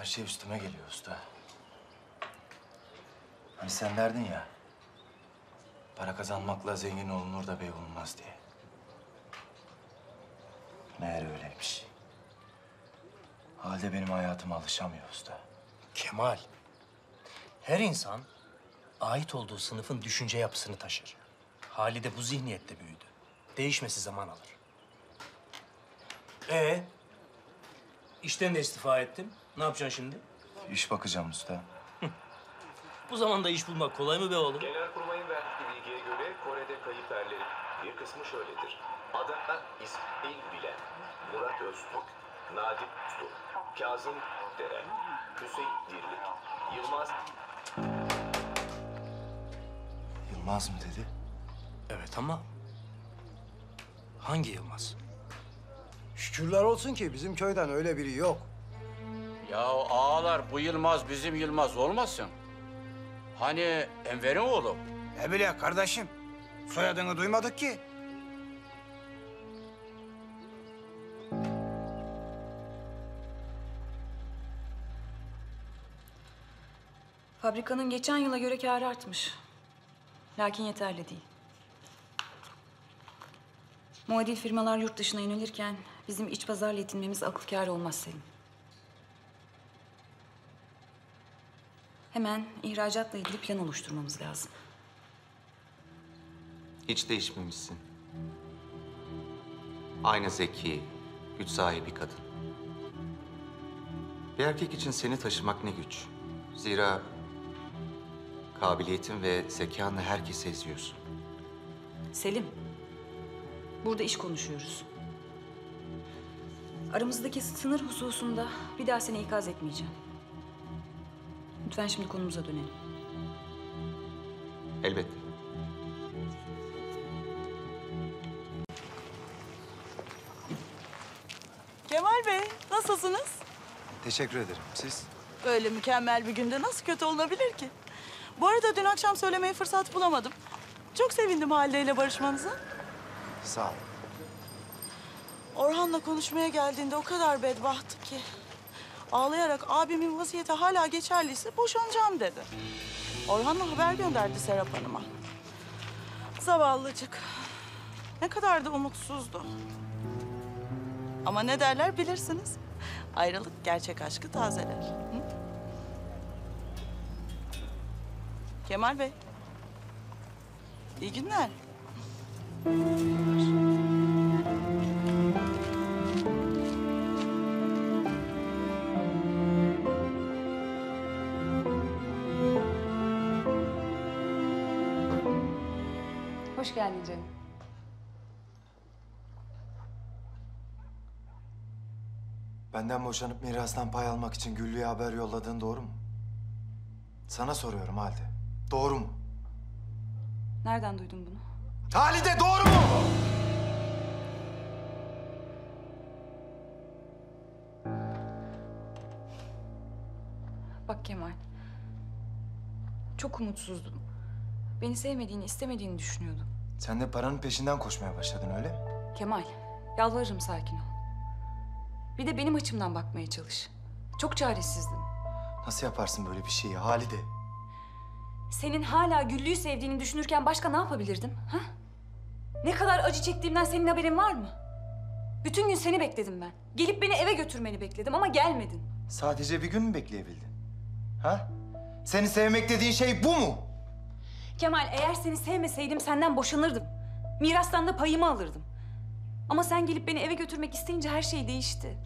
Her şey üstüme geliyor usta. Hani sen derdin ya, para kazanmakla zengin olunur da bey olunmaz diye. Meğer öyleymiş. Halde benim hayatıma alışamıyor usta. Kemal, her insan ait olduğu sınıfın düşünce yapısını taşır. Halide bu zihniyette büyüdü. Değişmesi zaman alır. İşten de istifa ettim. Ne yapacaksın şimdi? İş bakacağım usta. Bu zamanda iş bulmak kolay mı be oğlum? Genelkurmay'ın verdiği bilgiye göre Kore'de kayıp erlerin bir kısmı şöyledir. Adana İsmail Bilen, Murat Öztürk, Nadip Uslu, Kazım Deren, Hüseyin Dirlik, Yılmaz... Yılmaz mı dedi? Evet ama hangi Yılmaz? Şükürler olsun ki bizim köyden öyle biri yok. Ya ağalar bu Yılmaz bizim Yılmaz olmasın? Hani Enver'in oğlu? Ne bileyim kardeşim. Soyadını duymadık ki. Fabrikanın geçen yıla göre kârı artmış. Lakin yeterli değil. Muadil firmalar yurt dışına yönelirken bizim iç pazarla yetinmemiz akıl kârı olmaz Selim. Hemen ihracatla ilgili plan oluşturmamız lazım. Hiç değişmemişsin. Aynı zeki, güç sahibi kadın. Bir erkek için seni taşımak ne güç. Zira kabiliyetin ve zekanla herkesi eziyorsun. Selim, burada iş konuşuyoruz. Aramızdaki sınır hususunda bir daha seni ikaz etmeyeceğim. Lütfen şimdi konumuza dönelim. Elbette. Kemal Bey, nasılsınız? Teşekkür ederim. Siz? Böyle mükemmel bir günde nasıl kötü olunabilir ki? Bu arada dün akşam söylemeye fırsat bulamadım. Çok sevindim Halide ile barışmanıza. Sağ ol. Orhan'la konuşmaya geldiğinde o kadar bedbahtı ki. Ağlayarak abimin vasiyeti hala geçerliyse boşanacağım dedi. Orhan'la haber gönderdi Serap Hanım'a. Zavallıcık. Ne kadar da umutsuzdu. Ama ne derler bilirsiniz. Ayrılık gerçek aşkı tazeler. Hı? Kemal Bey. İyi günler. Hoş geldin canım. Benden boşanıp mirastan pay almak için Güllü'ye haber yolladığın doğru mu? Sana soruyorum Halide. Doğru mu? Nereden duydun bunu? Halide doğru mu? Bak Kemal. Çok umutsuzdum. Beni sevmediğini, istemediğini düşünüyordum. Sen de paranın peşinden koşmaya başladın öyle mi? Kemal, yalvarırım sakin ol. Bir de benim açımdan bakmaya çalış. Çok çaresizdim. Nasıl yaparsın böyle bir şeyi Halide? Senin hala Güllü'yü sevdiğini düşünürken başka ne yapabilirdim? Ha? Ne kadar acı çektiğimden senin haberin var mı? Bütün gün seni bekledim ben. Gelip beni eve götürmeni bekledim ama gelmedin. Sadece bir gün mü bekleyebildin? Ha? Seni sevmek dediğin şey bu mu? Kemal, eğer seni sevmeseydim senden boşanırdım. Mirastan da payımı alırdım. Ama sen gelip beni eve götürmek isteyince her şey değişti.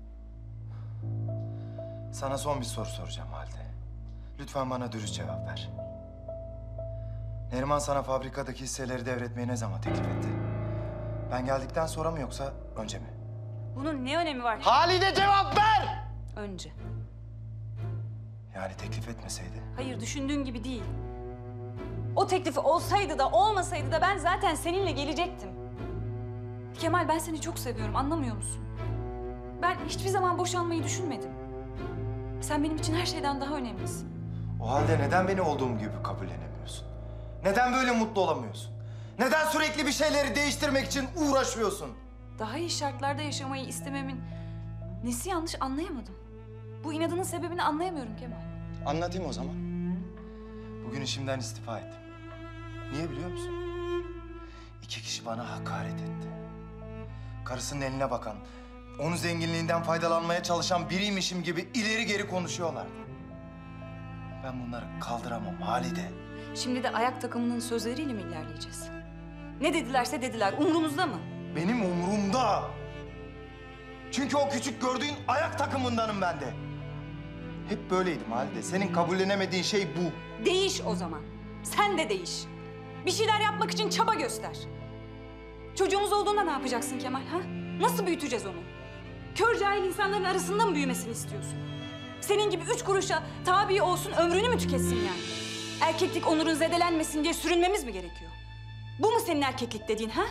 Sana son bir soru soracağım Halide. Lütfen bana dürüst cevap ver. Neriman sana fabrikadaki hisseleri devretmeyi ne zaman teklif etti? Ben geldikten sonra mı yoksa önce mi? Bunun ne önemi var? Halide cevap ver! Önce. Yani teklif etmeseydi? Hayır, düşündüğün gibi değil. O teklifi olsaydı da olmasaydı da ben zaten seninle gelecektim. Kemal, ben seni çok seviyorum, anlamıyor musun? Ben hiçbir zaman boşanmayı düşünmedim. Sen benim için her şeyden daha önemlisin. O halde neden beni olduğum gibi kabullenemiyorsun? Neden böyle mutlu olamıyorsun? Neden sürekli bir şeyleri değiştirmek için uğraşıyorsun? Daha iyi şartlarda yaşamayı istememin nesi yanlış anlayamadım. Bu inadının sebebini anlayamıyorum Kemal. Anlatayım o zaman. Bugün işimden istifa ettim. Niye biliyor musun? 2 kişi bana hakaret etti. Karısının eline bakan, onun zenginliğinden faydalanmaya çalışan biriymişim gibi ileri geri konuşuyorlardı. Ben bunları kaldıramam Halide. Şimdi de ayak takımının sözleriyle mi ilerleyeceğiz? Ne dedilerse dediler. Umrumuzda mı? Benim umurumda. Çünkü o küçük gördüğün ayak takımındanım ben de. Hep böyleydim Halide. Senin kabullenemediğin şey bu. Değiş o zaman. Sen de değiş. Bir şeyler yapmak için çaba göster. Çocuğumuz olduğunda ne yapacaksın Kemal ha? Nasıl büyüteceğiz onu? Kör cahil insanların arasında mı büyümesini istiyorsun? Senin gibi 3 kuruşa tabi olsun, ömrünü mü tüketsin yani? Erkeklik onurun zedelenmesin diye sürünmemiz mi gerekiyor? Bu mu senin erkeklik dediğin ha?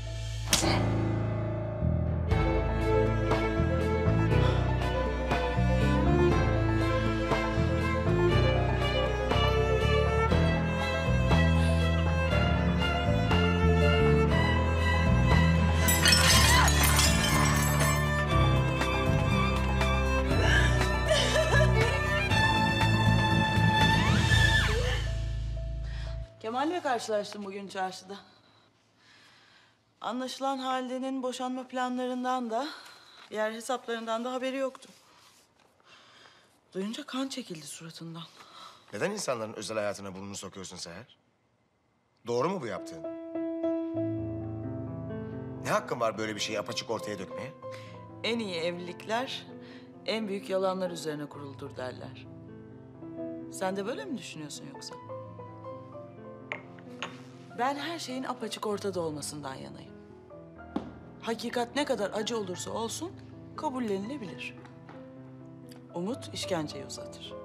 Kemal'le karşılaştım bugün çarşıda. Anlaşılan Halide'nin boşanma planlarından da, diğer hesaplarından da haberi yoktu. Duyunca kan çekildi suratından. Neden insanların özel hayatına burnunu sokuyorsun Seher? Doğru mu bu yaptığın? Ne hakkın var böyle bir şeyi apaçık ortaya dökmeye? En iyi evlilikler en büyük yalanlar üzerine kuruludur derler. Sen de böyle mi düşünüyorsun yoksa? Ben her şeyin apaçık ortada olmasından yanayım. Hakikat ne kadar acı olursa olsun kabullenilebilir. Umut işkenceyi uzatır.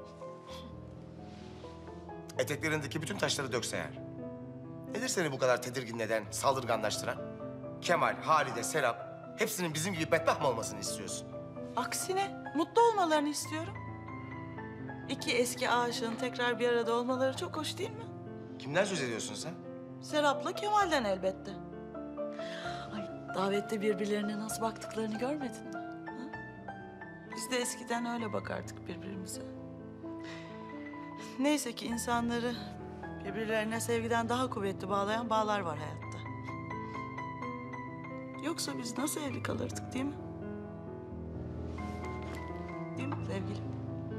Eteklerindeki bütün taşları dök Seher. Nedir seni bu kadar tedirgin eden, saldırganlaştıran? Kemal, Halide, Serap hepsinin bizim gibi bedbaht mı olmasını istiyorsun? Aksine mutlu olmalarını istiyorum. İki eski aşığın tekrar bir arada olmaları çok hoş değil mi? Kimden söz ediyorsun sen? Serap'la Kemal'den elbette. Ay, davette birbirlerine nasıl baktıklarını görmedin mi? Ha? Biz de eskiden öyle bakardık birbirimize. Neyse ki insanları birbirlerine sevgiden daha kuvvetli bağlayan bağlar var hayatta. Yoksa biz nasıl evli kalırdık değil mi? Değil mi sevgilim?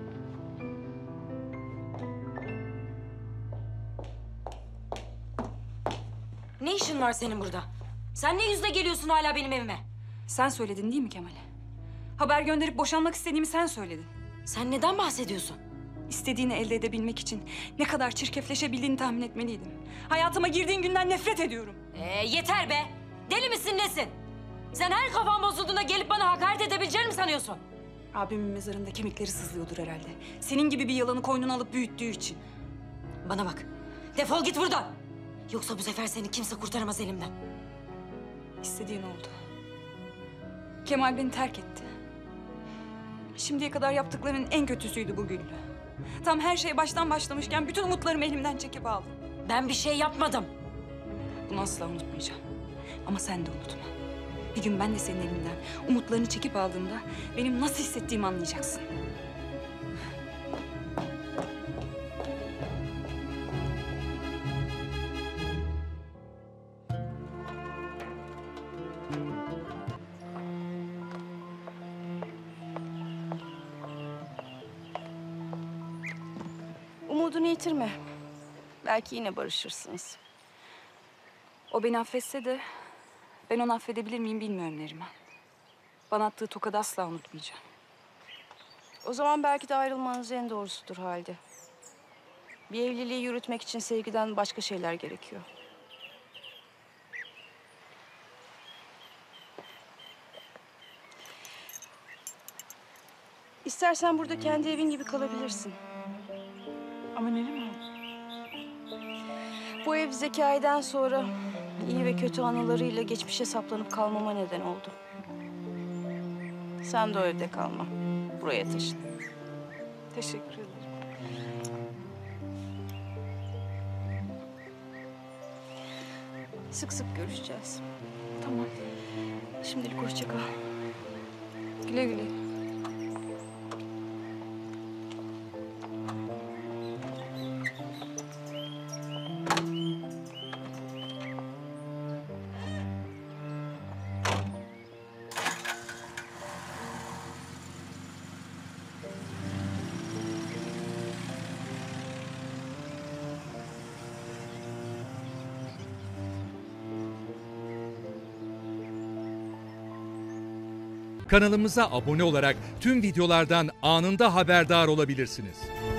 Ne işin var senin burada? Sen ne yüzle geliyorsun hala benim evime? Sen söyledin değil mi Kemal'e? Haber gönderip boşanmak istediğimi sen söyledin. Sen neden bahsediyorsun? İstediğini elde edebilmek için ne kadar çirkefleşebildiğini tahmin etmeliydim. Hayatıma girdiğin günden nefret ediyorum. Yeter be! Deli misin nesin? Sen her kafan bozulduğunda gelip bana hakaret edebileceğini mi sanıyorsun? Abimin mezarında kemikleri sızlıyordur herhalde. Senin gibi bir yalanı koynuna alıp büyüttüğü için. Bana bak, defol git buradan! Yoksa bu sefer seni kimse kurtaramaz elimden. İstediğin oldu. Kemal beni terk etti. Şimdiye kadar yaptıklarının en kötüsüydü bu Güllü. Tam her şey baştan başlamışken bütün umutlarımı elimden çekip aldı. Ben bir şey yapmadım. Bunu asla unutmayacağım. Ama sen de unutma. Bir gün ben de senin elinden umutlarını çekip aldığımda benim nasıl hissettiğimi anlayacaksın. Umudunu yitirme. Belki yine barışırsınız. O beni affetse de ben onu affedebilir miyim bilmiyorum Neriman. Bana attığı tokadı asla unutmayacağım. O zaman belki de ayrılmanız en doğrusudur Halide. Bir evliliği yürütmek için sevgiden başka şeyler gerekiyor. İstersen burada kendi evin gibi kalabilirsin. Ama Neriman. Bu ev Zekai'den sonra iyi ve kötü anılarıyla geçmişe saplanıp kalmama neden oldu. Sen de o evde kalma. Buraya taşın. Teşekkür ederim. Sık sık görüşeceğiz. Tamam. Şimdilik hoşça kal. Güle güle. Kanalımıza abone olarak tüm videolardan anında haberdar olabilirsiniz.